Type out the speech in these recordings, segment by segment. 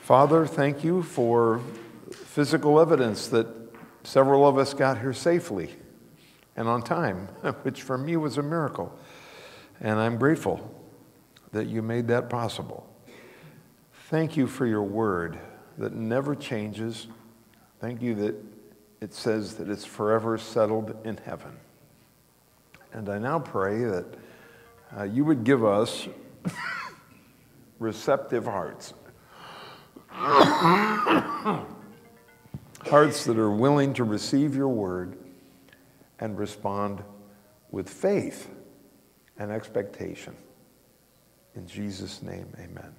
Father, thank you for physical evidence that several of us got here safely and on time, which for me was a miracle. And I'm grateful that you made that possible. Thank you for your word that never changes. Thank you that it says that it's forever settled in heaven. And I now pray that you would give us receptive hearts. Hearts that are willing to receive your word and respond with faith and expectation. In Jesus' name, amen.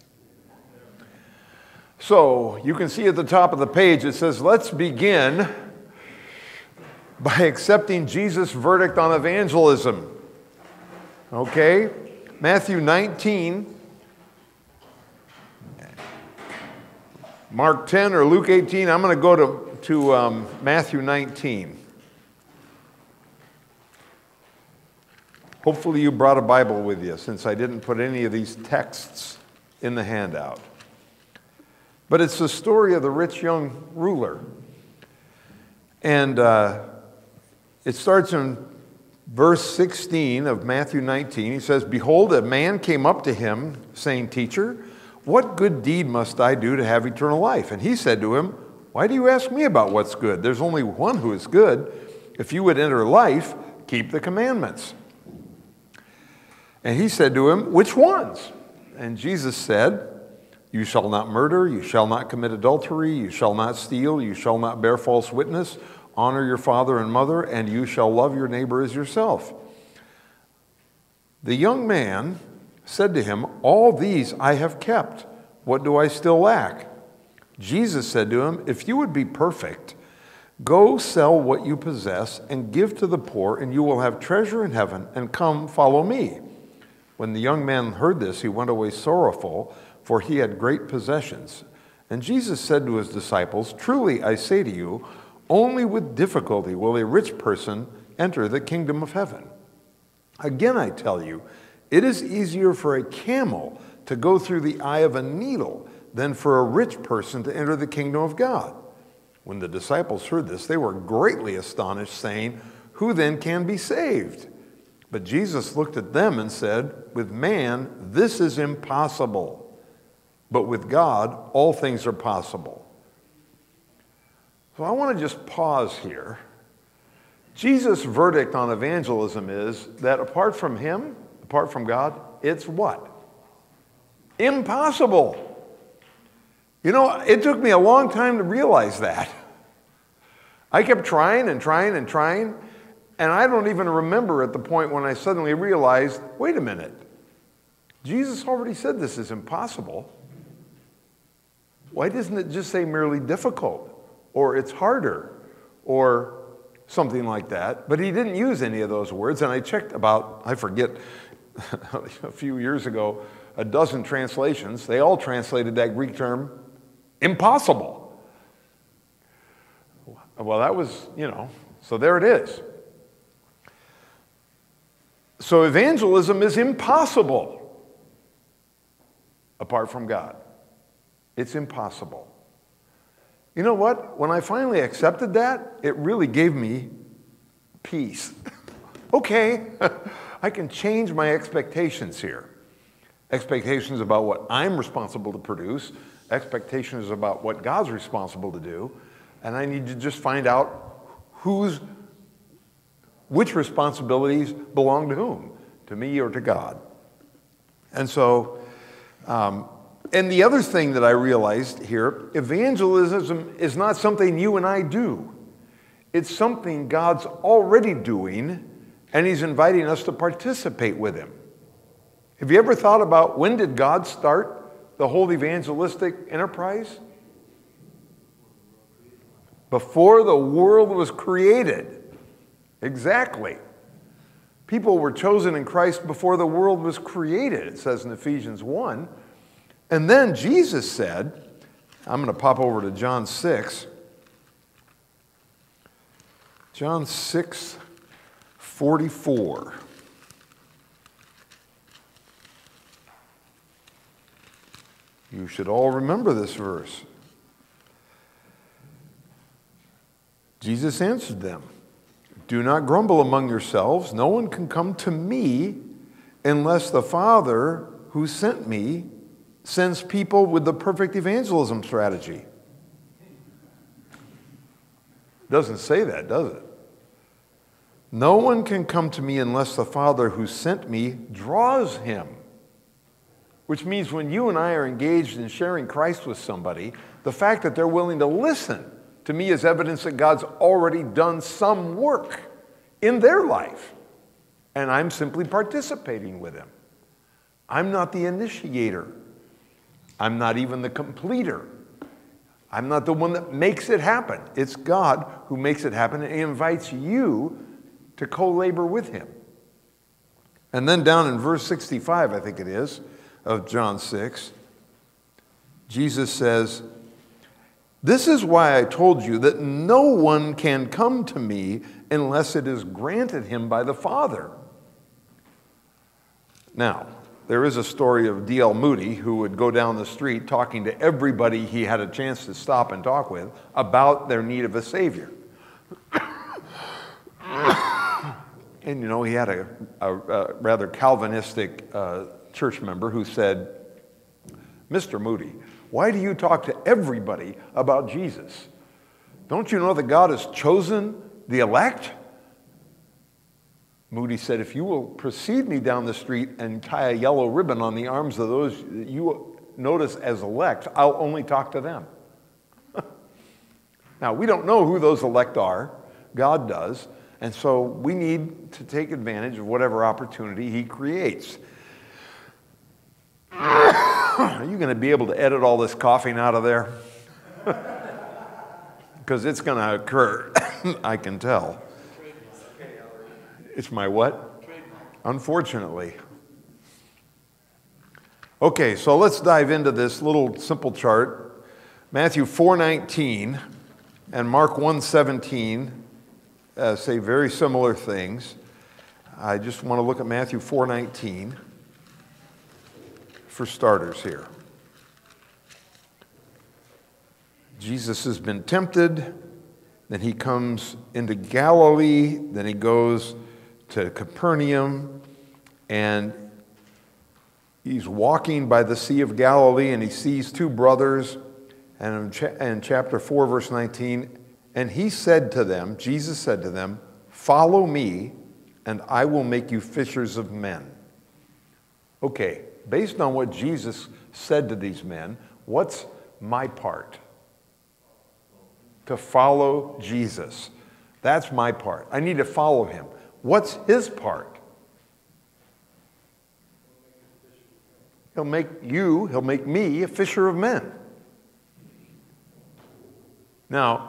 So, you can see at the top of the page it says, let's begin by accepting Jesus' verdict on evangelism. Okay? Matthew 19, Mark 10 or Luke 18. I'm going to go to Matthew 19. Hopefully you brought a Bible with you, since I didn't put any of these texts in the handout. But it's the story of the rich young ruler. And it starts in verse 16 of Matthew 19. He says, "Behold, a man came up to him, saying, 'Teacher, what good deed must I do to have eternal life?' And he said to him, 'Why do you ask me about what's good? There's only one who is good. If you would enter life, keep the commandments.' And he said to him, 'Which ones?' And Jesus said, 'You shall not murder, you shall not commit adultery, you shall not steal, you shall not bear false witness, honor your father and mother, and you shall love your neighbor as yourself.' The young man said to him, 'All these I have kept. What do I still lack?' Jesus said to him, 'If you would be perfect, go sell what you possess and give to the poor, and you will have treasure in heaven, and come follow me.' When the young man heard this, he went away sorrowful, for he had great possessions. And Jesus said to his disciples, 'Truly I say to you, only with difficulty will a rich person enter the kingdom of heaven. Again I tell you, it is easier for a camel to go through the eye of a needle than for a rich person to enter the kingdom of God.' When the disciples heard this, they were greatly astonished, saying, 'Who then can be saved?' But Jesus looked at them and said, 'With man this is impossible, but with God all things are possible.'" So I want to just pause here. Jesus' verdict on evangelism is that apart from him, apart from God, it's what? Impossible. You know, it took me a long time to realize that. I kept trying and trying and trying, and I don't even remember at the point when I suddenly realized, wait a minute, Jesus already said this is impossible. Why doesn't it just say merely difficult, or it's harder, or something like that? But he didn't use any of those words, and I checked about, I forget, a few years ago, a dozen translations. They all translated that Greek term, impossible. Well, that was, so there it is. So evangelism is impossible apart from God. It's impossible. You know what? When I finally accepted that, it really gave me peace. Okay, I can change my expectations here. Expectations about what I'm responsible to produce, expectations about what God's responsible to do, and I need to just find out which responsibilities belong to whom, to me or to God. And so, and the other thing that I realized here, evangelism is not something you and I do. It's something God's already doing, and he's inviting us to participate with him. Have you ever thought about when did God start the whole evangelistic enterprise? Before the world was created. Exactly. People were chosen in Christ before the world was created, it says in Ephesians 1. And then Jesus said, I'm going to pop over to John 6. John 6:44. You should all remember this verse. Jesus answered them, "Do not grumble among yourselves. No one can come to me unless the Father who sent me sends people with the perfect evangelism strategy." Doesn't say that, does it? No one can come to me unless the Father who sent me draws him. Which means when you and I are engaged in sharing Christ with somebody, the fact that they're willing to listen to me is evidence that God's already done some work in their life. And I'm simply participating with him. I'm not the initiator. I'm not even the completer. I'm not the one that makes it happen. It's God who makes it happen, and he invites you to co-labor with him. And then down in verse 65, I think it is, of John 6, Jesus says, "This is why I told you that no one can come to me unless it is granted him by the Father." Now, there is a story of D.L. Moody who would go down the street talking to everybody he had a chance to stop and talk with about their need of a Savior. And you know, he had a rather Calvinistic church member who said, "Mr. Moody, why do you talk to everybody about Jesus? Don't you know that God has chosen the elect?" Moody said, "If you will precede me down the street and tie a yellow ribbon on the arms of those that you notice as elect, I'll only talk to them." Now, we don't know who those elect are. God does. And so we need to take advantage of whatever opportunity he creates. Are you going to be able to edit all this coughing out of there? Because it's going to occur, I can tell. It's my what? Unfortunately. Okay, so let's dive into this little simple chart. Matthew 4:19 and Mark 1:17 say very similar things. I just want to look at Matthew 4:19 for starters here. Jesus has been tempted, then he comes into Galilee, then he goes to Capernaum, and he's walking by the Sea of Galilee, and he sees two brothers, and in chapter 4, verse 19, and he said to them, Jesus said to them, "Follow me, and I will make you fishers of men." Okay, based on what Jesus said to these men, what's my part? To follow Jesus. That's my part. I need to follow him. What's his part? He'll make me a fisher of men. Now,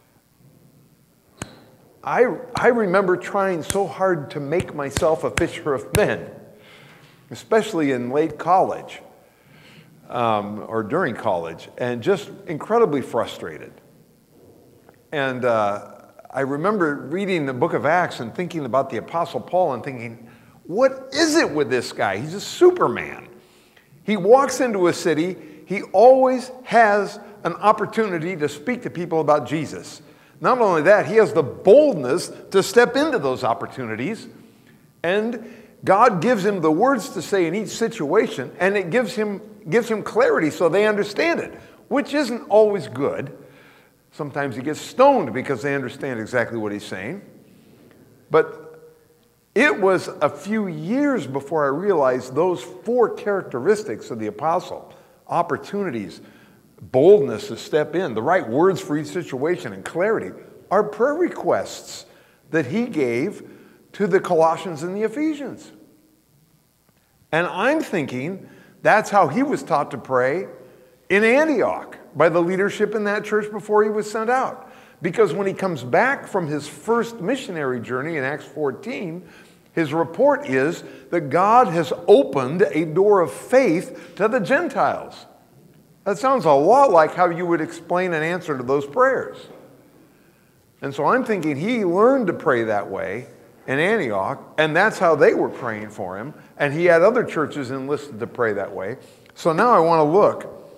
I remember trying so hard to make myself a fisher of men, especially in late college or during college, and just incredibly frustrated. And I remember reading the book of Acts and thinking about the Apostle Paul and thinking, what is it with this guy? He's a Superman. He walks into a city, he always has an opportunity to speak to people about Jesus. Not only that, he has the boldness to step into those opportunities, and God gives him the words to say in each situation, and it gives him clarity so they understand it, which isn't always good. Sometimes he gets stoned because they understand exactly what he's saying. But it was a few years before I realized those four characteristics of the apostle: opportunities, boldness to step in, the right words for each situation, and clarity, are prayer requests that he gave to the Colossians and the Ephesians. And I'm thinking that's how he was taught to pray in Antioch by the leadership in that church before he was sent out. Because when he comes back from his first missionary journey in Acts 14, his report is that God has opened a door of faith to the Gentiles. That sounds a lot like how you would explain an answer to those prayers. And so I'm thinking he learned to pray that way in Antioch, and that's how they were praying for him, and he had other churches enlisted to pray that way. So now I want to look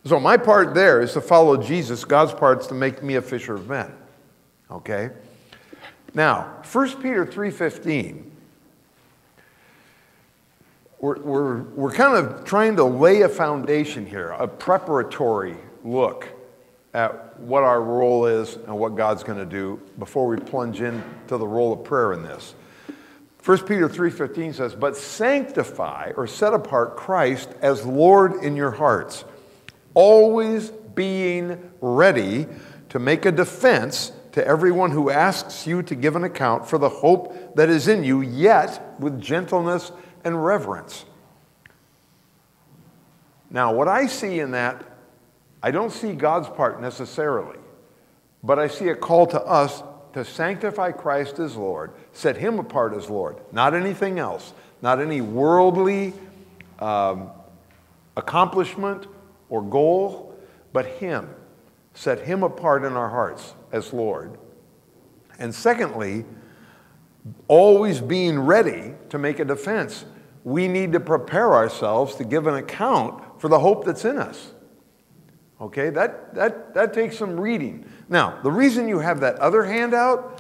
So my part there is to follow Jesus. God's part is to make me a fisher of men. Okay? Now, 1 Peter 3:15, we're kind of trying to lay a foundation here, a preparatory look at what our role is and what God's going to do before we plunge into the role of prayer in this. 1 Peter 3:15 says, "But sanctify," or set apart, "Christ as Lord in your hearts, always being ready to make a defense to everyone who asks you to give an account for the hope that is in you, yet with gentleness and reverence." Now, what I see in that, I don't see God's part necessarily, but I see a call to us to sanctify Christ as Lord, set him apart as Lord, not anything else, not any worldly accomplishment or goal, but him. Set him apart in our hearts as Lord. And secondly, always being ready to make a defense. We need to prepare ourselves to give an account for the hope that's in us. Okay, that takes some reading. Now, the reason you have that other handout,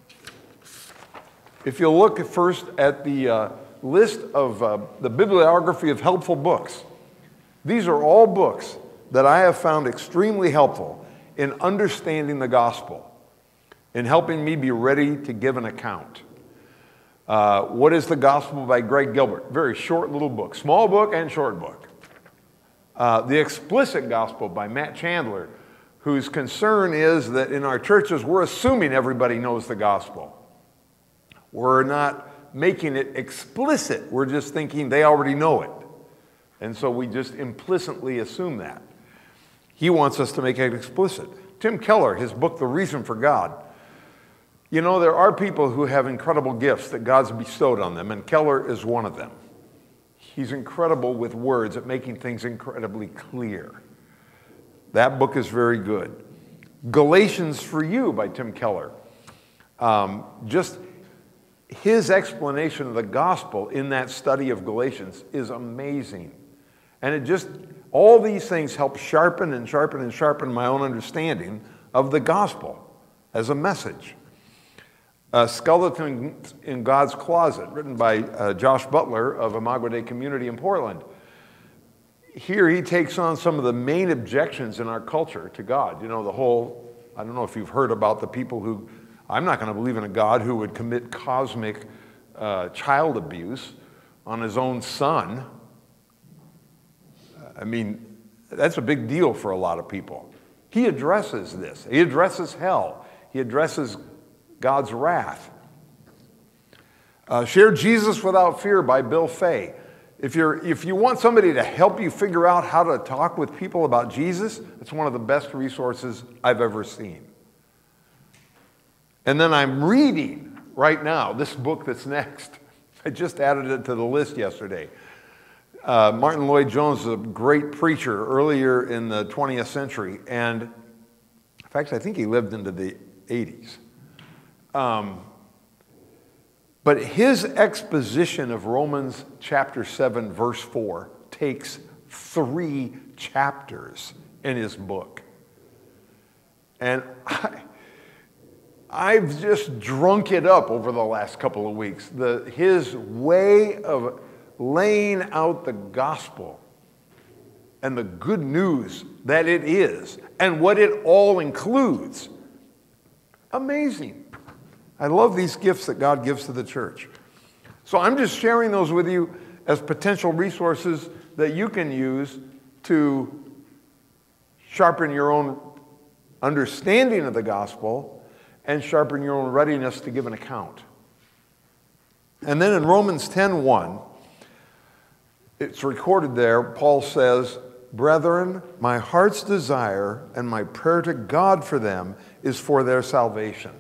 if you'll look first at the list of the bibliography of helpful books, these are all books that I have found extremely helpful in understanding the gospel, in helping me be ready to give an account. What is the Gospel by Greg Gilbert? Very short little book, small book and short book. The Explicit Gospel by Matt Chandler, whose concern is that in our churches we're assuming everybody knows the gospel. We're not making it explicit. We're just thinking they already know it. And so we just implicitly assume that. He wants us to make it explicit. Tim Keller, his book, The Reason for God. You know, there are people who have incredible gifts that God's bestowed on them, and Keller is one of them. He's incredible with words at making things incredibly clear. That book is very good. Galatians for You by Tim Keller. Just his explanation of the gospel in that study of Galatians is amazing. And it just, all these things help sharpen and sharpen and sharpen my own understanding of the gospel as a message. Skeleton in God's Closet, written by Josh Butler of Imago Dei Community in Portland. Here he takes on some of the main objections in our culture to God. You know, the whole, I don't know if you've heard about the people who, I'm not going to believe in a God who would commit cosmic child abuse on his own son. I mean, that's a big deal for a lot of people. He addresses this. He addresses hell. He addresses God's wrath. Share Jesus Without Fear by Bill Fay. If you want somebody to help you figure out how to talk with people about Jesus, it's one of the best resources I've ever seen. And then I'm reading right now this book that's next. I just added it to the list yesterday. Martin Lloyd-Jones is a great preacher earlier in the 20th century, and in fact, I think he lived into the 80s. But his exposition of Romans chapter 7, verse 4 takes 3 chapters in his book. And I've just drunk it up over the last couple of weeks. His way of laying out the gospel and the good news that it is and what it all includes. Amazing. I love these gifts that God gives to the church. So I'm just sharing those with you as potential resources that you can use to sharpen your own understanding of the gospel and sharpen your own readiness to give an account. And then in Romans 10:1, it's recorded there, Paul says, "Brethren, my heart's desire and my prayer to God for them is for their salvation."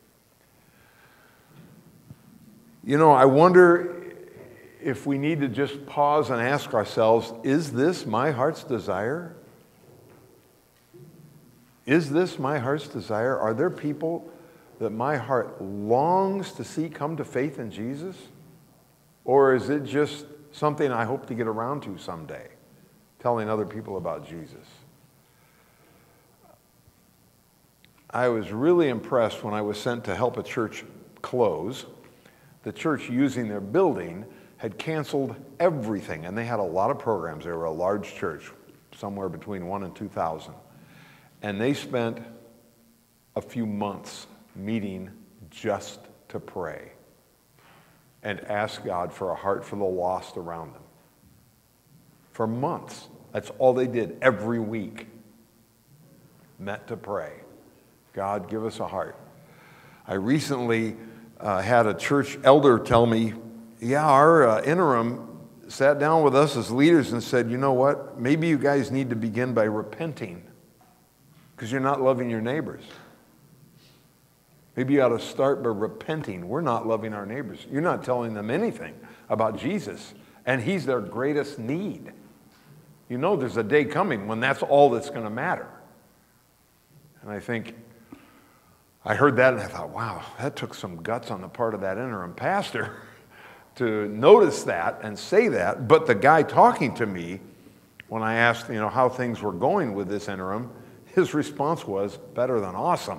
You know, I wonder if we need to just pause and ask ourselves, is this my heart's desire? Is this my heart's desire? Are there people that my heart longs to see come to faith in Jesus? Or is it just something I hope to get around to someday, telling other people about Jesus? I was really impressed when I was sent to help a church close. The church, using their building, had canceled everything, and they had a lot of programs. They were a large church, somewhere between 1,000 and 2,000. And they spent a few months meeting just to pray and ask God for a heart for the lost around them. For months. That's all they did every week. Met to pray. God, give us a heart. I recently had a church elder tell me, yeah, our interim sat down with us as leaders and said, you know what, maybe you guys need to begin by repenting because you're not loving your neighbors. Maybe you ought to start by repenting. We're not loving our neighbors. You're not telling them anything about Jesus, and he's their greatest need. You know there's a day coming when that's all that's going to matter. And I heard that and I thought, wow, that took some guts on the part of that interim pastor to notice that and say that. But the guy talking to me, when I asked, how things were going with this interim, his response was, better than awesome.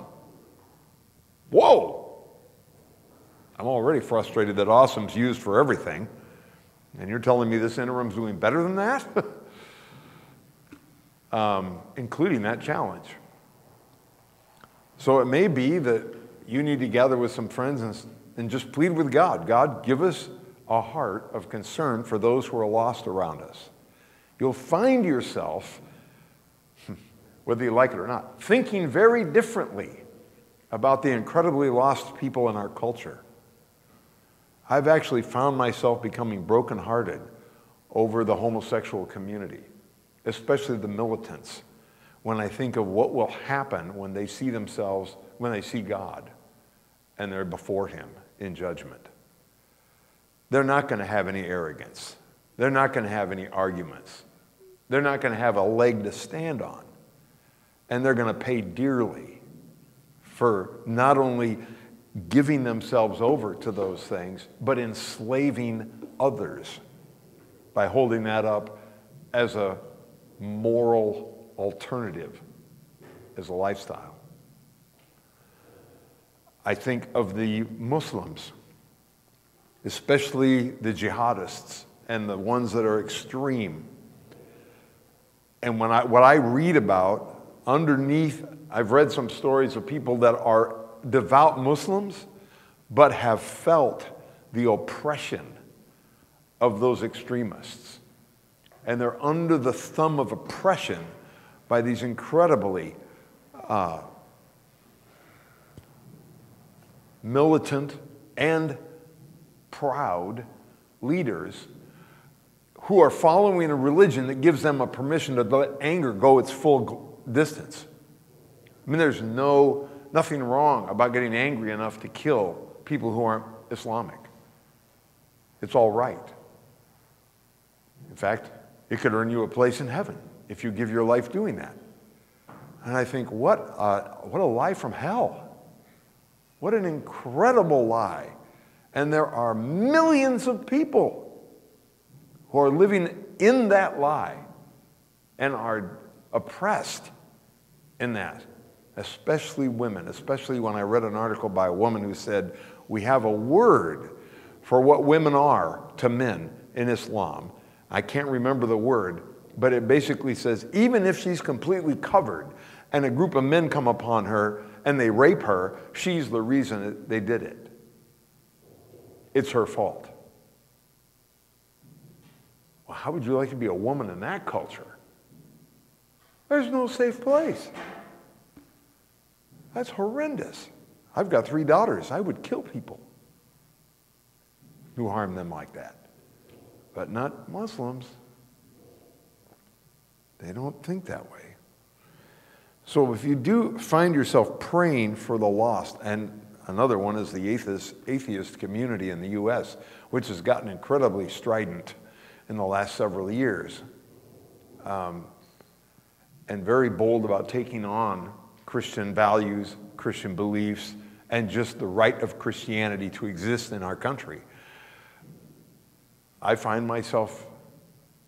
Whoa! I'm already frustrated that awesome's used for everything. And you're telling me this interim's doing better than that? Including that challenge. So it may be that you need to gather with some friends and just plead with God. God, give us a heart of concern for those who are lost around us. You'll find yourself, whether you like it or not, thinking very differently about the incredibly lost people in our culture. I've actually found myself becoming brokenhearted over the homosexual community, especially the militants, when I think of what will happen when they see themselves, when they see God, and they're before him in judgment. They're not going to have any arrogance. They're not going to have any arguments. They're not going to have a leg to stand on. And they're going to pay dearly for not only giving themselves over to those things, but enslaving others by holding that up as a moral alternative, as a lifestyle. I think of the Muslims, especially the jihadists and the ones that are extreme. And what I read about underneath, I've read some stories of people that are devout Muslims but have felt the oppression of those extremists. And they're under the thumb of oppression by these incredibly militant and proud leaders who are following a religion that gives them a permission to let anger go its full distance. I mean, there's nothing wrong about getting angry enough to kill people who aren't Islamic. It's all right. In fact, it could earn you a place in heaven if you give your life doing that. And I think, what a lie from hell. What an incredible lie. And there are millions of people who are living in that lie and are oppressed in that, especially women, especially when I read an article by a woman who said, we have a word for what women are to men in Islam. I can't remember the word, but it basically says, even if she's completely covered and a group of men come upon her and they rape her, she's the reason they did it. It's her fault. Well, how would you like to be a woman in that culture? There's no safe place. That's horrendous. I've got 3 daughters. I would kill people who harm them like that. But not Muslims. They don't think that way. So if you do find yourself praying for the lost, and another one is the atheist community in the U.S., which has gotten incredibly strident in the last several years, and very bold about taking on Christian values, Christian beliefs, and just the right of Christianity to exist in our country. I find myself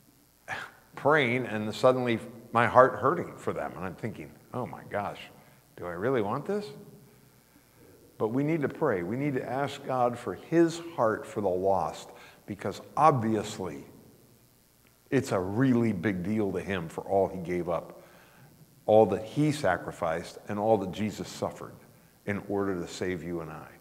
praying and suddenly my heart hurting for them. And I'm thinking, oh my gosh, Do I really want this? But we need to pray. We need to ask God for his heart for the lost, because obviously it's a really big deal to him for all he gave up, all that he sacrificed, and all that Jesus suffered in order to save you and I.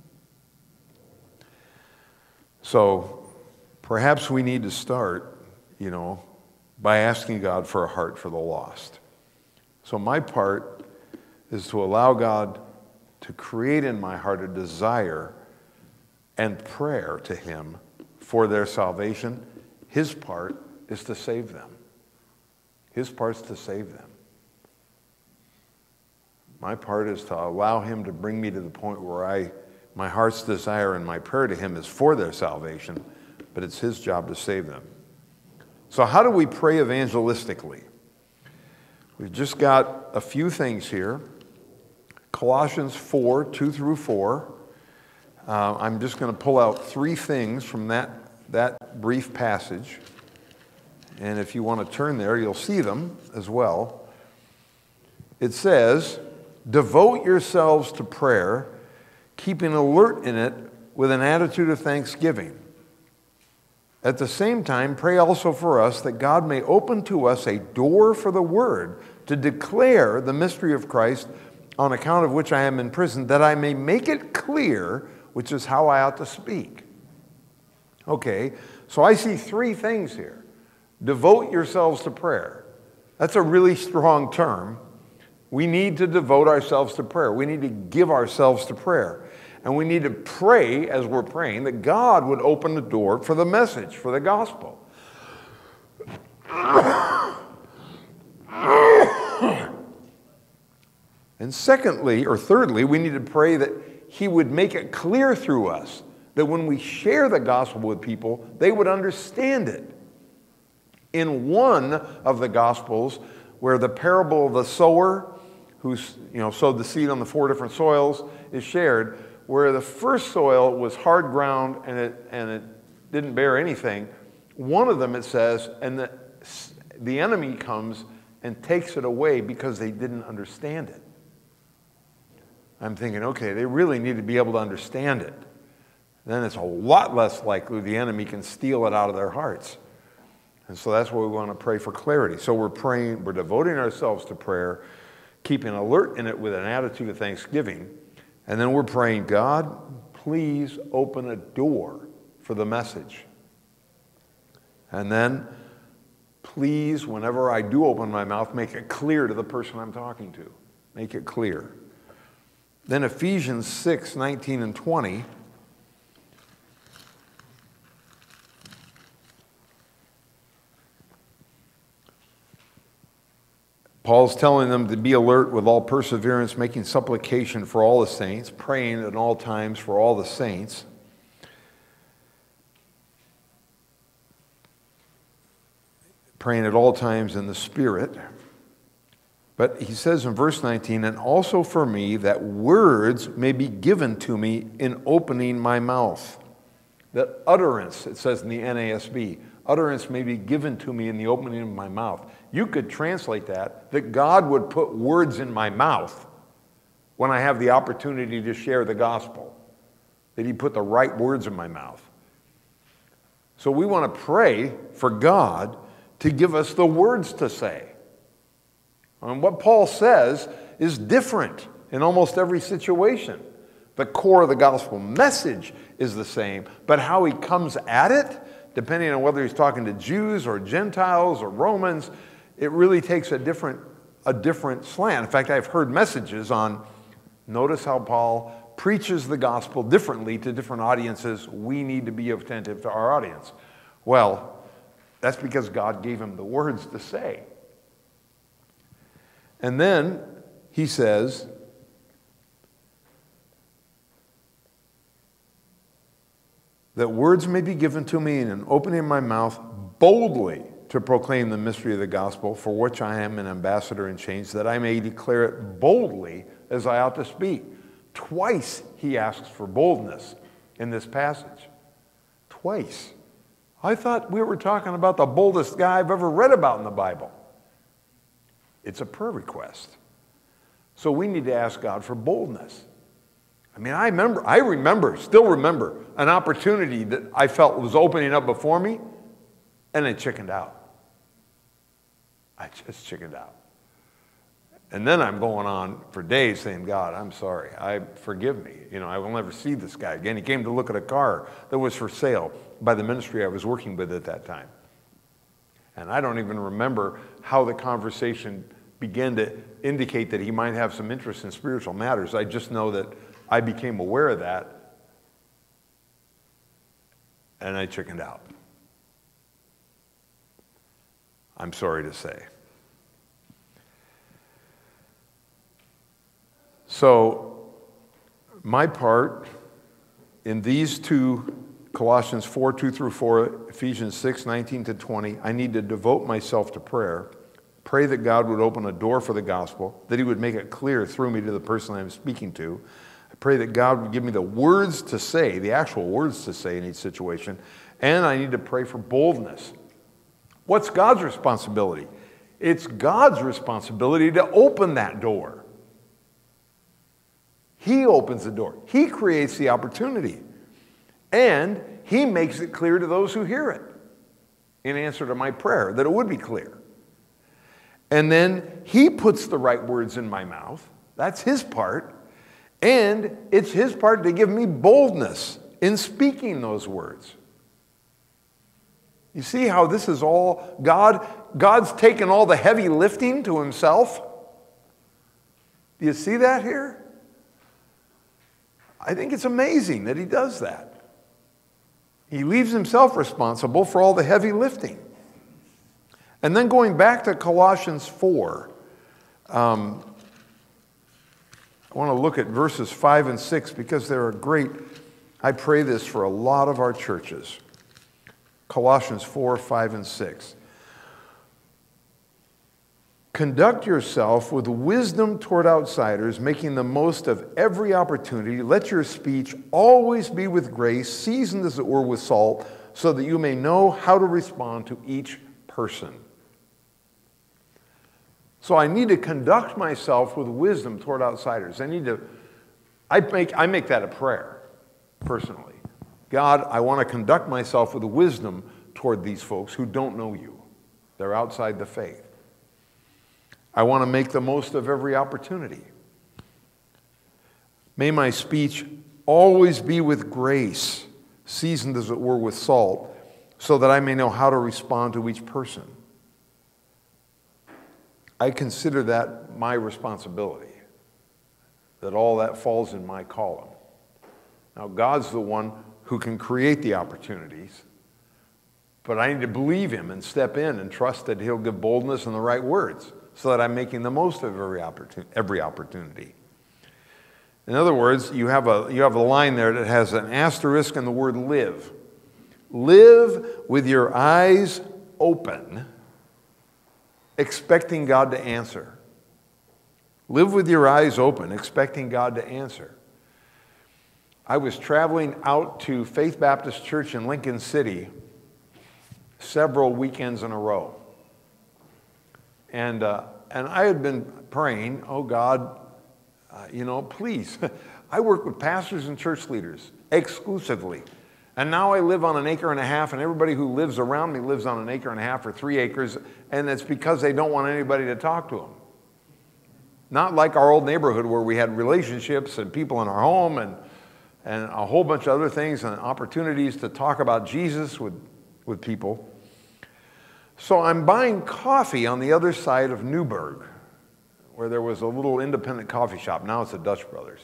So perhaps we need to start, by asking God for a heart for the lost. So my part is to allow God to create in my heart a desire and prayer to him for their salvation. His part is to save them. His part's to save them. My part is to allow him to bring me to the point where my heart's desire and my prayer to him is for their salvation, but it's his job to save them. So how do we pray evangelistically? We've just got a few things here. Colossians 4, 2 through 4. I'm just going to pull out 3 things from that brief passage. And if you want to turn there, you'll see them as well. It says, devote yourselves to prayer, keeping alert in it with an attitude of thanksgiving. At the same time, pray also for us that God may open to us a door for the word to declare the mystery of Christ, on account of which I am in prison, that I may make it clear, which is how I ought to speak. Okay, so I see 3 things here. Devote yourselves to prayer. That's a really strong term. We need to devote ourselves to prayer. We need to give ourselves to prayer. And we need to pray as we're praying that God would open the door for the message, for the gospel. And thirdly, we need to pray that he would make it clear through us that when we share the gospel with people, they would understand it. In one of the gospels, where the parable of the sower who sowed the seed on the 4 different soils is shared, where the first soil was hard ground and it didn't bear anything, one of them it says, and the enemy comes and takes it away because they didn't understand it. I'm thinking, okay, they really need to be able to understand it. Then it's a lot less likely the enemy can steal it out of their hearts. And so that's why we want to pray for clarity. So we're praying, we're devoting ourselves to prayer, keeping alert in it with an attitude of thanksgiving. And then we're praying, God, please open a door for the message. And then, please, whenever I do open my mouth, make it clear to the person I'm talking to. Make it clear. Then Ephesians 6, 19 and 20. Paul's telling them to be alert with all perseverance, making supplication for all the saints, praying at all times for all the saints. Praying at all times in the Spirit. But he says in verse 19, and also for me that words may be given to me in opening my mouth. That utterance, it says in the NASB, utterance may be given to me in the opening of my mouth. You could translate that God would put words in my mouth when I have the opportunity to share the gospel. That he put the right words in my mouth. So we want to pray for God to give us the words to say. And what Paul says is different in almost every situation. The core of the gospel message is the same, but how he comes at it, depending on whether he's talking to Jews or Gentiles or Romans, it really takes a different slant. In fact, I've heard messages on, notice how Paul preaches the gospel differently to different audiences. We need to be attentive to our audience. Well, that's because God gave him the words to say. And then he says, that words may be given to me in an opening my mouth boldly to proclaim the mystery of the gospel, for which I am an ambassador in chains, that I may declare it boldly as I ought to speak. Twice he asks for boldness in this passage. Twice. I thought we were talking about the boldest guy I've ever read about in the Bible. It's a prayer request. So we need to ask God for boldness. I mean, still remember an opportunity that I felt was opening up before me, and I chickened out. I just chickened out. And then I'm going on for days saying, God, I'm sorry. Forgive me. I will never see this guy again. He came to look at a car that was for sale by the ministry I was working with at that time. And I don't even remember how the conversation began to indicate that he might have some interest in spiritual matters. I just know that I became aware of that, and I chickened out. I'm sorry to say. So, my part in these two, Colossians 4, 2 through 4, Ephesians 6, 19 to 20, I need to devote myself to prayer, pray that God would open a door for the gospel, that he would make it clear through me to the person I'm speaking to. I pray that God would give me the words to say, the actual words to say in each situation, and I need to pray for boldness. What's God's responsibility? It's God's responsibility to open that door. He opens the door. He creates the opportunity. And he makes it clear to those who hear it in answer to my prayer, that it would be clear. And then he puts the right words in my mouth. That's his part. And it's his part to give me boldness in speaking those words. You see how this is all God's taken all the heavy lifting to himself? Do you see that here? I think it's amazing that he does that. He leaves himself responsible for all the heavy lifting. And then going back to Colossians 4, I want to look at verses 5 and 6 because they're great. I pray this for a lot of our churches. Colossians 4, 5, and 6. Conduct yourself with wisdom toward outsiders, making the most of every opportunity. Let your speech always be with grace, seasoned as it were with salt, so that you may know how to respond to each person. So I need to conduct myself with wisdom toward outsiders. I make that a prayer, personally. God, I want to conduct myself with wisdom toward these folks who don't know you. They're outside the faith. I want to make the most of every opportunity. May my speech always be with grace, seasoned as it were with salt, so that I may know how to respond to each person. I consider that my responsibility, that all that falls in my column. Now, God's the one who can create the opportunities, but I need to believe him and step in and trust that he'll give boldness and the right words so that I'm making the most of every opportunity. In other words, you have a line there that has an asterisk and the word live. Live with your eyes open, expecting God to answer. Live with your eyes open, expecting God to answer. I was traveling out to Faith Baptist Church in Lincoln City several weekends in a row. And I had been praying, oh God, please. I work with pastors and church leaders exclusively. And now I live on an acre and a half, and everybody who lives around me lives on an acre and a half or 3 acres, and it's because they don't want anybody to talk to them. Not like our old neighborhood where we had relationships and people in our home and a whole bunch of other things and opportunities to talk about Jesus with people. So I'm buying coffee on the other side of Newburgh, where there was a little independent coffee shop. Now it's a Dutch Brothers.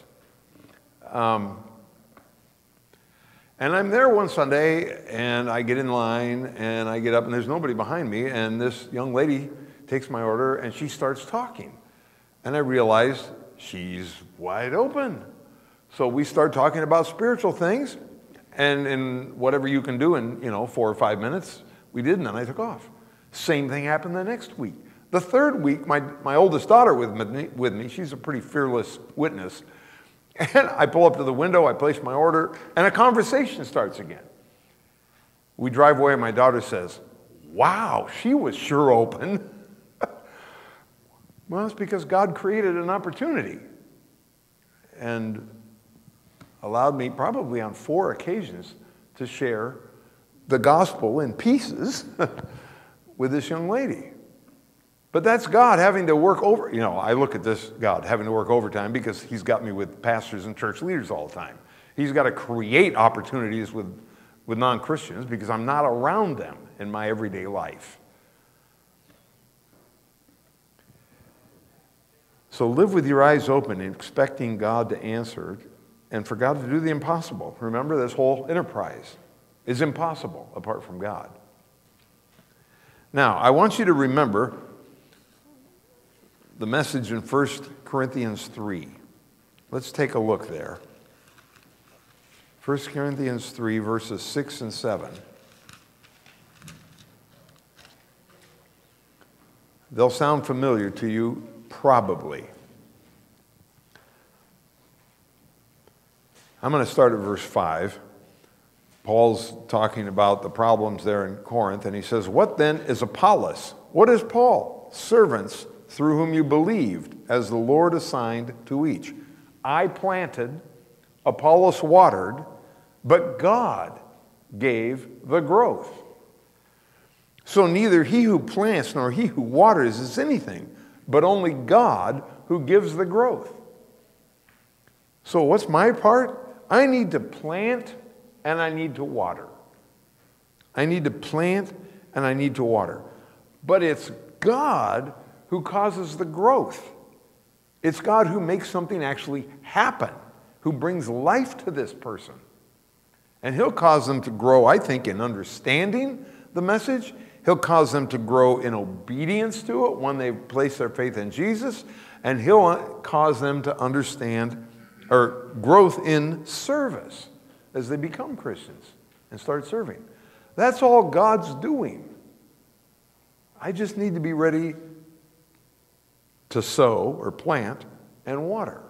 And I'm there one Sunday, and I get in line, and I get up, and there's nobody behind me, and this young lady takes my order, and she starts talking. And I realized she's wide open. So we start talking about spiritual things, and in whatever you can do in 4 or 5 minutes, we did, and then I took off. Same thing happened the next week. The third week, my oldest daughter with me, she's a pretty fearless witness, and I pull up to the window, I place my order, and a conversation starts again. We drive away, and my daughter says, wow, she was sure open. Well, it's because God created an opportunity and allowed me probably on 4 occasions to share the gospel in pieces with this young lady. But that's God having to work I look at this God having to work overtime because he's got me with pastors and church leaders all the time. He's got to create opportunities with non-Christians because I'm not around them in my everyday life. So live with your eyes open, expecting God to answer and for God to do the impossible. Remember, this whole enterprise is impossible apart from God. Now, I want you to remember the message in 1 Corinthians 3. Let's take a look there. 1 Corinthians 3, verses 6 and 7. They'll sound familiar to you, probably. I'm going to start at verse 5. Paul's talking about the problems there in Corinth, and he says, "What then is Apollos? What is Paul? Servants through whom you believed, as the Lord assigned to each. I planted, Apollos watered, but God gave the growth. So neither he who plants nor he who waters is anything, but only God who gives the growth." So what's my part? I need to plant and I need to water. I need to plant and I need to water. But it's God who causes the growth. It's God who makes something actually happen, who brings life to this person. And he'll cause them to grow, I think, in understanding the message. He'll cause them to grow in obedience to it when they place their faith in Jesus. And he'll cause them to understand or growth in service as they become Christians and start serving. That's all God's doing. I just need to be ready to sow or plant and water.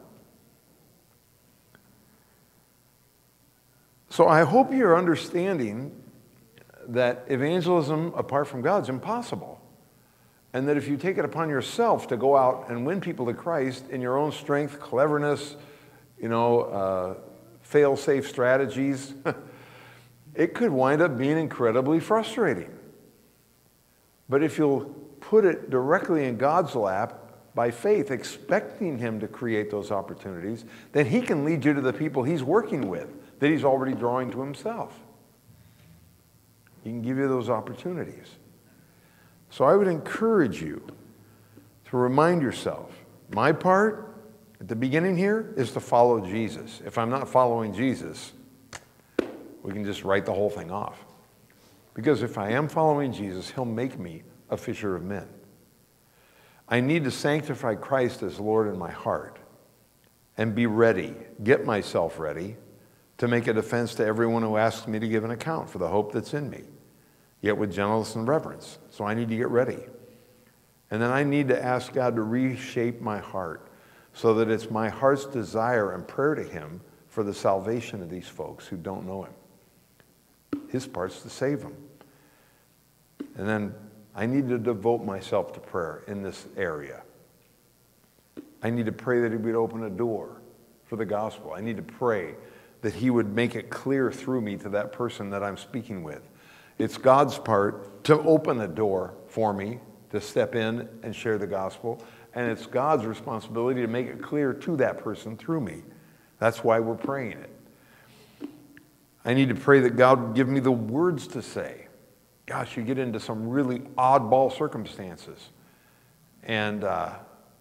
So I hope you're understanding that evangelism apart from God is impossible. And that if you take it upon yourself to go out and win people to Christ in your own strength, cleverness, fail-safe strategies, it could wind up being incredibly frustrating. But if you'll put it directly in God's lap by faith, expecting him to create those opportunities, then he can lead you to the people he's working with, that he's already drawing to himself. He can give you those opportunities. So I would encourage you to remind yourself, my part at the beginning here is to follow Jesus. If I'm not following Jesus, we can just write the whole thing off. Because if I am following Jesus, he'll make me a fisher of men. I need to sanctify Christ as Lord in my heart and be ready, get myself ready to make a defense to everyone who asks me to give an account for the hope that's in me, yet with gentleness and reverence. So I need to get ready. And then I need to ask God to reshape my heart so that it's my heart's desire and prayer to him for the salvation of these folks who don't know him. His part's to save them. And then I need to devote myself to prayer in this area. I need to pray that he would open a door for the gospel. I need to pray that he would make it clear through me to that person that I'm speaking with. It's God's part to open a door for me to step in and share the gospel. And it's God's responsibility to make it clear to that person through me. That's why we're praying it. I need to pray that God would give me the words to say. Gosh, you get into some really oddball circumstances. And I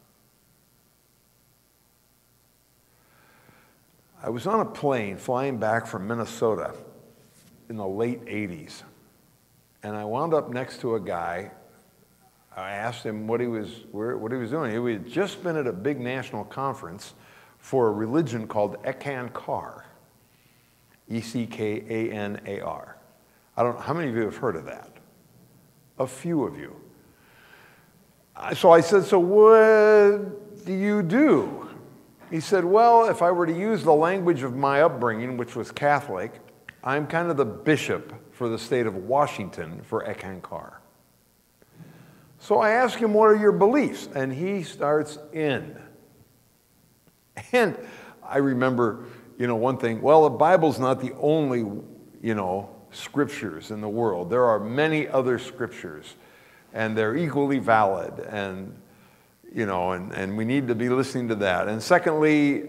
was on a plane flying back from Minnesota in the late 80s. And I wound up next to a guy. I asked him what he was doing. He had just been at a big national conference for a religion called Eckankar, E-C-K-A-N-A-R. I don't know, how many of you have heard of that? A few of you. So I said, so what do you do? He said, well, if I were to use the language of my upbringing, which was Catholic, I'm kind of the bishop for the state of Washington for Eckankar. So I ask him, what are your beliefs? And he starts in. And I remember, one thing, well, the Bible's not the only, scriptures in the world. There are many other scriptures, and they're equally valid, and, and we need to be listening to that. And secondly,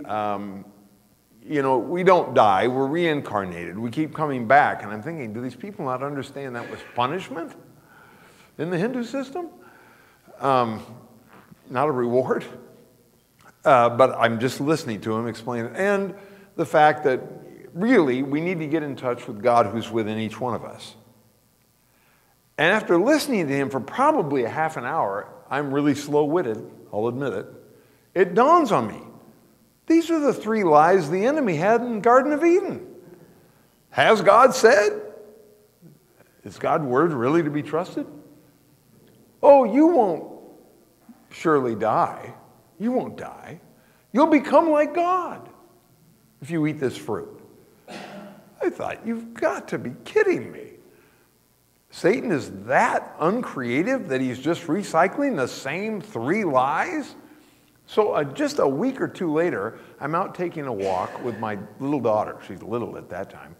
we don't die, we're reincarnated. We keep coming back. And I'm thinking, do these people not understand that was punishment in the Hindu system? Not a reward. But I'm just listening to him explain it. And the fact that really we need to get in touch with God who's within each one of us. And after listening to him for probably a half an hour, I'm really slow-witted, I'll admit it, it dawns on me. These are the 3 lies the enemy had in the Garden of Eden. Has God said? Is God's word really to be trusted? Oh, you won't surely die. You won't die. You'll become like God if you eat this fruit. I thought, you've got to be kidding me. Satan is that uncreative that he's just recycling the same 3 lies? So just a week or 2 later, I'm out taking a walk with my little daughter. She's little at that time.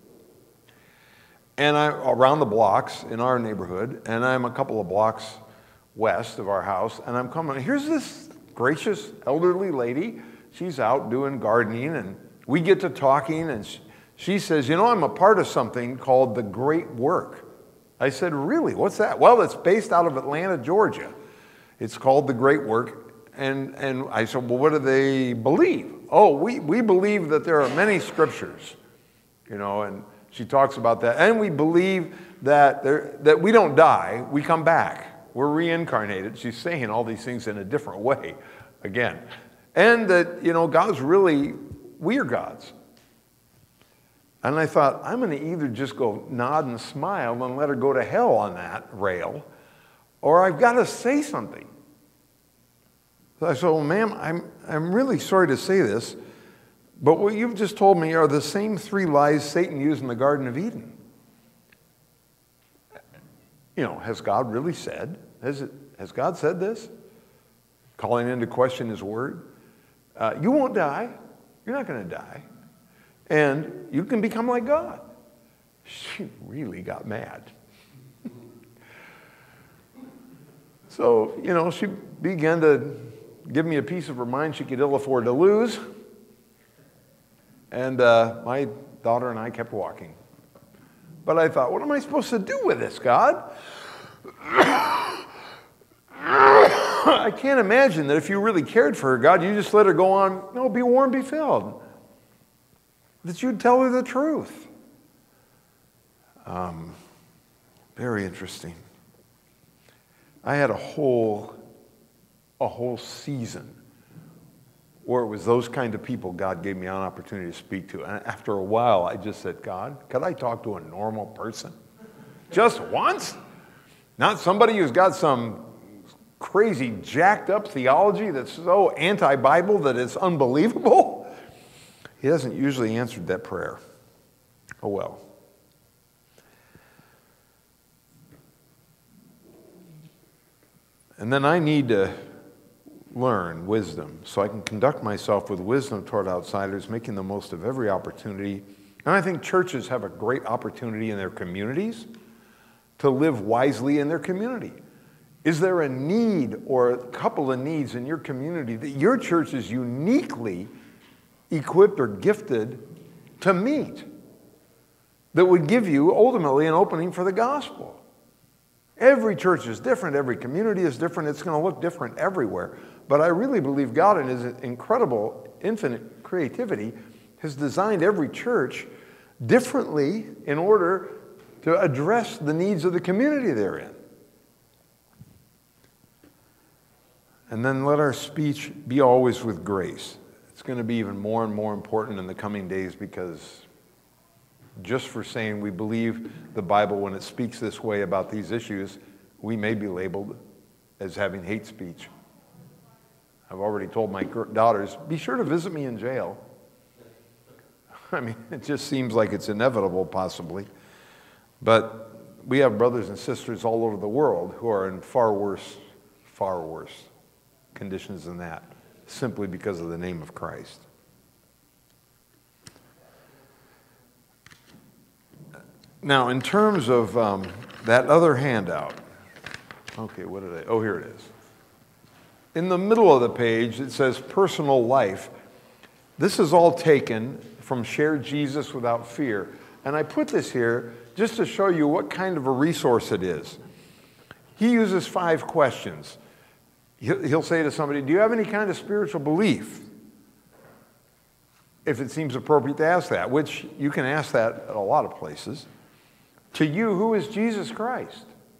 And I'm around the blocks in our neighborhood, and I'm a couple of blocks west of our house, and I'm coming. Here's this gracious elderly lady. She's out doing gardening, and we get to talking, and she says, I'm a part of something called the Great Work. I said, really? What's that? Well, it's based out of Atlanta, Georgia. It's called the Great Work. And I said, well, what do they believe? Oh, we believe that there are many scriptures, and she talks about that. And we believe that we don't die, we come back. We're reincarnated. She's saying all these things in a different way, again. And that, God's really, we are God's. And I thought, I'm going to either just go nod and smile and let her go to hell on that rail, or I've got to say something. So I said, well, ma'am, I'm really sorry to say this, but what you've just told me are the same 3 lies Satan used in the Garden of Eden. Has God really said? Has God said this? Calling into question his word. You won't die. You're not going to die. And you can become like God. She really got mad. So, she began to give me a piece of her mind she could ill afford to lose. And my daughter and I kept walking. But I thought, what am I supposed to do with this, God? I can't imagine that if you really cared for her, God, you just let her go on, no, be warm, be filled. That you'd tell her the truth. Very interesting. I had a whole season where it was those kind of people God gave me an opportunity to speak to. And after a while, I just said, God, could I talk to a normal person? Just once? Not somebody who's got some crazy jacked up theology that's so anti-Bible that it's unbelievable? He hasn't usually answered that prayer. Oh well. And then I need to learn wisdom so I can conduct myself with wisdom toward outsiders, making the most of every opportunity. And I think churches have a great opportunity in their communities to live wisely in their community. Is there a need or a couple of needs in your community that your church is uniquely equipped or gifted to meet that would give you ultimately an opening for the gospel? Every church is different. Every community is different. It's going to look different everywhere. But I really believe God in his incredible, infinite creativity has designed every church differently in order to address the needs of the community they're in. And then let our speech be always with grace. It's going to be even more and more important in the coming days, because just for saying we believe the Bible when it speaks this way about these issues, we may be labeled as having hate speech. I've already told my daughters, be sure to visit me in jail. I mean, it just seems like it's inevitable, possibly. But we have brothers and sisters all over the world who are in far worse conditions than that, simply because of the name of Christ. Now, in terms of that other handout, okay, oh, here it is. In the middle of the page, it says personal life. This is all taken from Share Jesus Without Fear. And I put this here just to show you what kind of a resource it is. He uses 5 questions. He'll say to somebody, do you have any kind of spiritual belief? If it seems appropriate to ask that, which you can ask that at a lot of places. To you, who is Jesus Christ?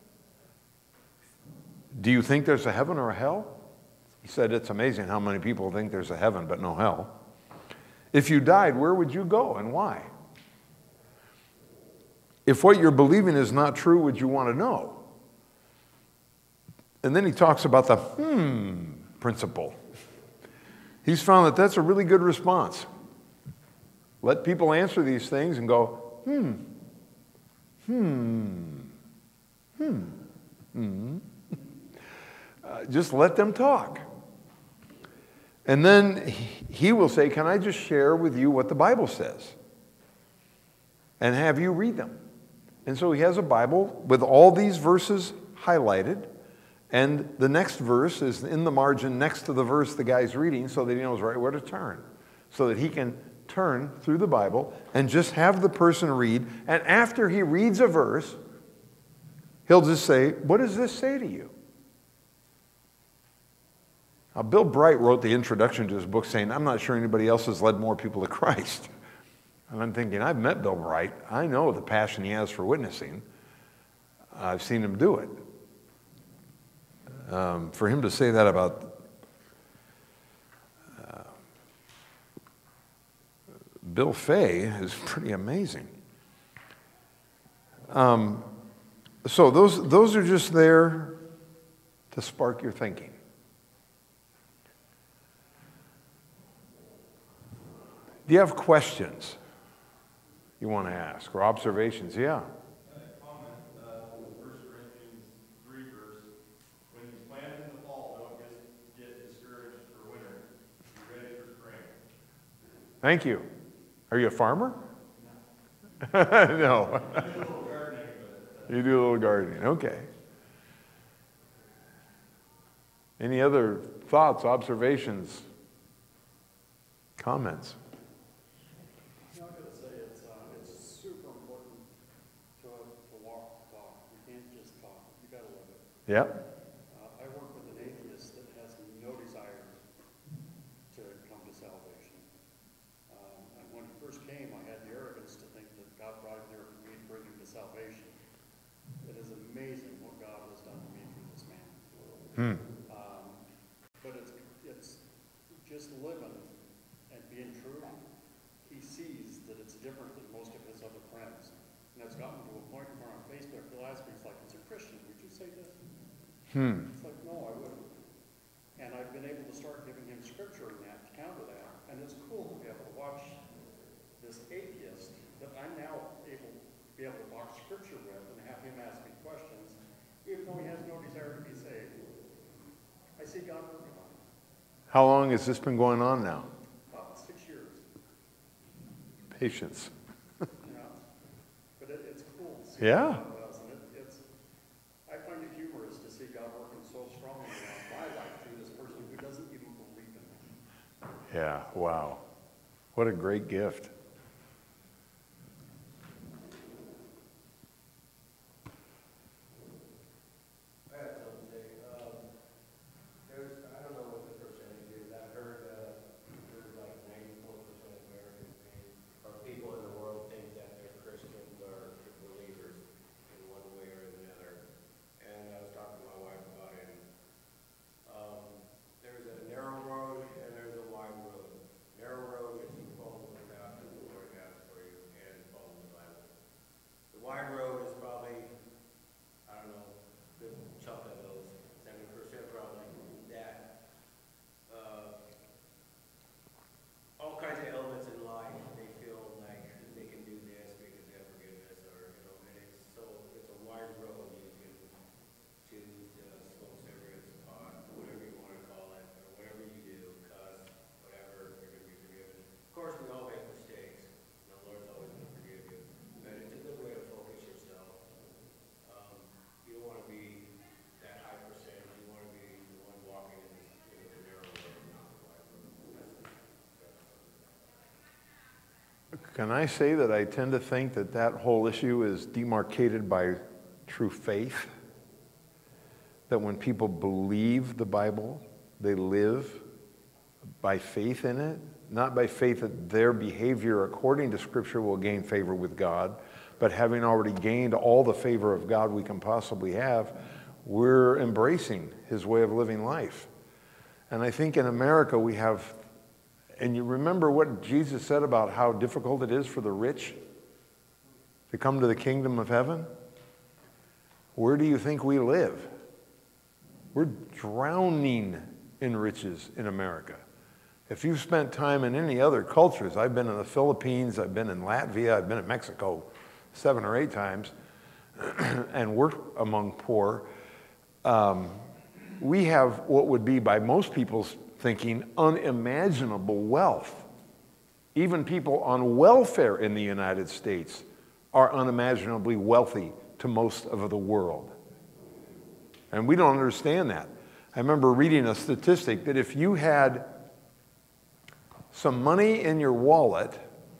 Do you think there's a heaven or a hell? He said it's amazing how many people think there's a heaven but no hell. If you died, where would you go and why? If what you're believing is not true, would you want to know? And then he talks about the principle. He's found that that's a really good response. Let people answer these things and go, just let them talk. And then he will say, can I just share with you what the Bible says? And have you read them. And so he has a Bible with all these verses highlighted. And the next verse is in the margin next to the verse the guy's reading so that he knows right where to turn. So that he can turn through the Bible and just have the person read. And after he reads a verse, he'll just say, what does this say to you? Now, Bill Bright wrote the introduction to his book saying, I'm not sure anybody else has led more people to Christ. And I'm thinking, I've met Bill Bright. I know the passion he has for witnessing. I've seen him do it. For him to say that about Bill Fay is pretty amazing. So those are just there to spark your thinking. Do you have questions you want to ask or observations? Yeah. Thank you. Are you a farmer? No. No. You do a little gardening. Okay. Any other thoughts, observations, comments? I'm going to say it's super important to walk the talk. You can't just talk. You got to live it. Yep. I work with an atheist that has no desire to come to salvation. And when he first came, I had the arrogance to think that God brought him there for me to bring him to salvation. It is amazing what God has done to me through this man. But it's just living and being true. He sees that it's different than most of his other friends. And it's gotten to a point where on Facebook, he'll ask me, it's like, as a Christian, would you say this? It's like, no, I wouldn't. And I've been able to start giving him scripture in that to counter that. And it's cool to be able to watch this atheist that I'm now able to box scripture with and have him ask me questions, even though he has no desire to be saved. I see God working on it. How long has this been going on now? About 6 years. Patience. Yeah. But it's cool to see Yeah. what God does. And I find it humorous to see God working so strongly in my life through this person who doesn't even believe in me. Yeah, wow. What a great gift. Can I say that I tend to think that that whole issue is demarcated by true faith? That when people believe the Bible, they live by faith in it? Not by faith that their behavior according to Scripture will gain favor with God, but having already gained all the favor of God we can possibly have, we're embracing his way of living life. And I think in America we have, and you remember what Jesus said about how difficult it is for the rich to come to the kingdom of heaven? Where do you think we live? We're drowning in riches in America. If you've spent time in any other cultures, I've been in the Philippines, I've been in Latvia, I've been in Mexico 7 or 8 times, and worked among poor. We have what would be, by most people's thinking, unimaginable wealth. Even people on welfare in the United States are unimaginably wealthy to most of the world. And we don't understand that. I remember reading a statistic that if you had some money in your wallet,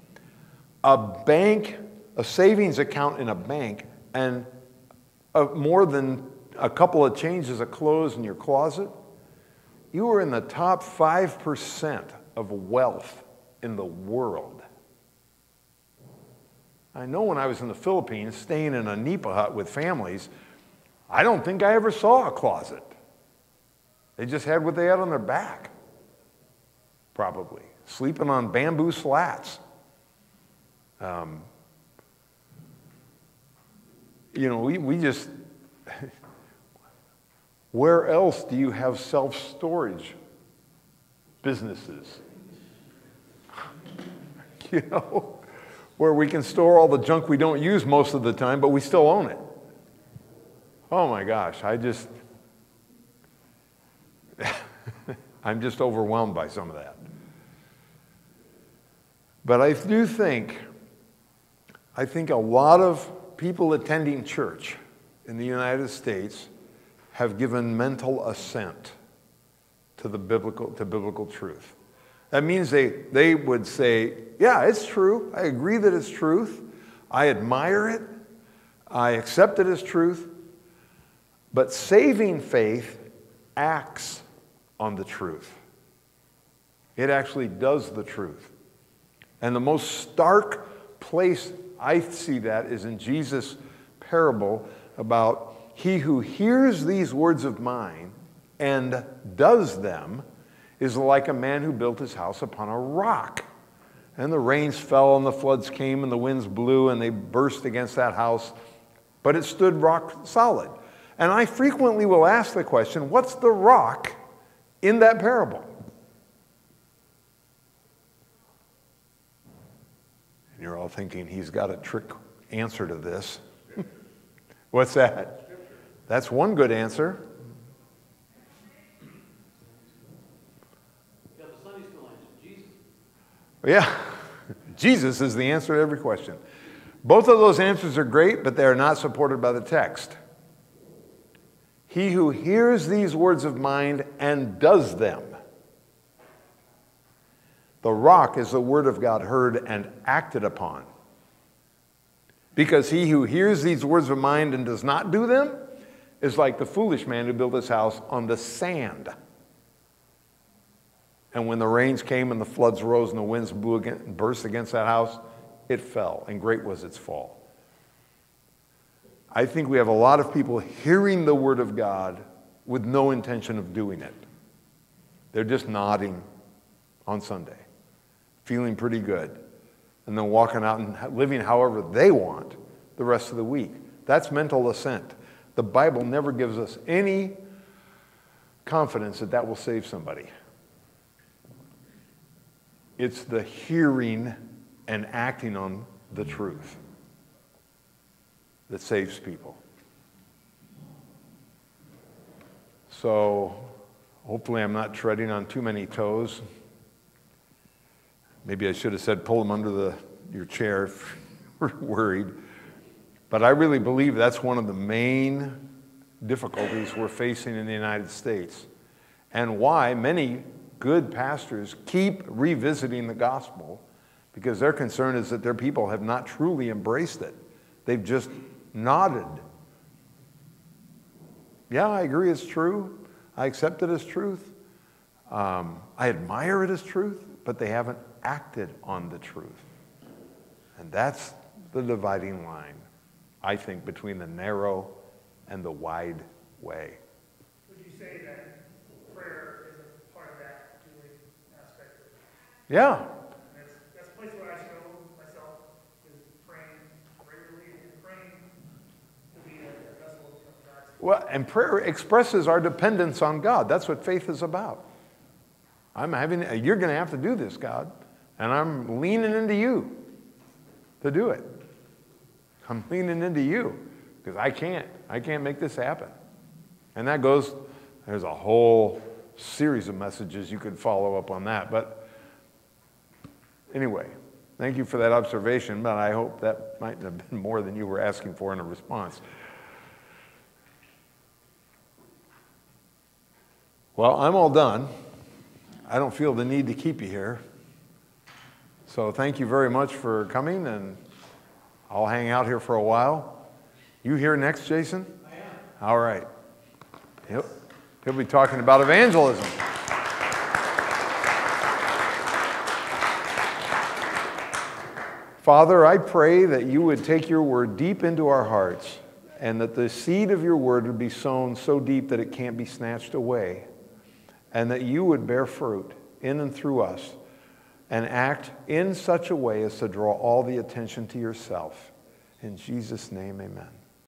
a savings account in a bank, and more than a couple of changes of clothes in your closet, you were in the top 5% of wealth in the world. I know when I was in the Philippines, staying in a nipa hut with families, I don't think I ever saw a closet. They just had what they had on their back, probably. Sleeping on bamboo slats. We just, where else do you have self-storage businesses? Where we can store all the junk we don't use most of the time, but we still own it. Oh my gosh, I'm just overwhelmed by some of that. But I do think a lot of people attending church in the United States have given mental assent to biblical truth. That means they would say, yeah, it's true. I agree that it's truth. I admire it. I accept it as truth. But saving faith acts on the truth. It actually does the truth. And the most stark place I see that is in Jesus' parable about he who hears these words of mine and does them is like a man who built his house upon a rock. And the rains fell and the floods came and the winds blew and they burst against that house, but it stood rock solid. And I frequently will ask the question, what's the rock in that parable? And you're all thinking, he's got a trick answer to this. What's that? That's one good answer. Yeah, the Sunday school answer, Jesus. Yeah, Jesus is the answer to every question. Both of those answers are great, but they are not supported by the text. He who hears these words of mine and does them. The rock is the word of God heard and acted upon. Because he who hears these words of mine and does not do them is like the foolish man who built his house on the sand. And when the rains came and the floods rose and the winds blew and burst against that house, it fell, and great was its fall. I think we have a lot of people hearing the word of God with no intention of doing it. They're just nodding on Sunday, feeling pretty good, and then walking out and living however they want the rest of the week. That's mental assent. The Bible never gives us any confidence that that will save somebody. It's the hearing and acting on the truth that saves people. So hopefully I'm not treading on too many toes. Maybe I should have said pull them under your chair if you're worried. But I really believe that's one of the main difficulties we're facing in the United States, and why many good pastors keep revisiting the gospel, because their concern is that their people have not truly embraced it. They've just nodded. Yeah, I agree it's true. I accept it as truth. I admire it as truth, but they haven't acted on the truth. And that's the dividing line, I think, between the narrow and the wide way. Would you say that prayer is a part of that doing aspect of it? Yeah. That's a place where I show myself, is praying regularly and praying to be a vessel of God's. Well, and prayer expresses our dependence on God. That's what faith is about. You're going to have to do this, God, and I'm leaning into you to do it. I'm leaning into you because I can't make this happen. And there's a whole series of messages you could follow up on that. But anyway, thank you for that observation, but I hope that might have been more than you were asking for in a response. Well, I'm all done. I don't feel the need to keep you here. So thank you very much for coming, and I'll hang out here for a while. You here next, Jason? I am. All right. He'll be talking about evangelism. Father, I pray that you would take your word deep into our hearts, and that the seed of your word would be sown so deep that it can't be snatched away, and that you would bear fruit in and through us and act in such a way as to draw all the attention to yourself. In Jesus' name, amen.